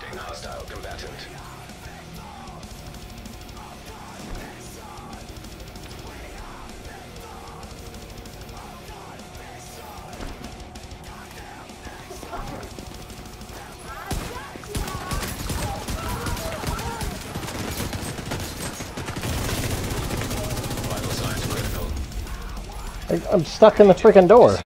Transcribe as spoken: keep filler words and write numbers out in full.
Eliminating hostile combatant. I, I'm stuck in the freaking door.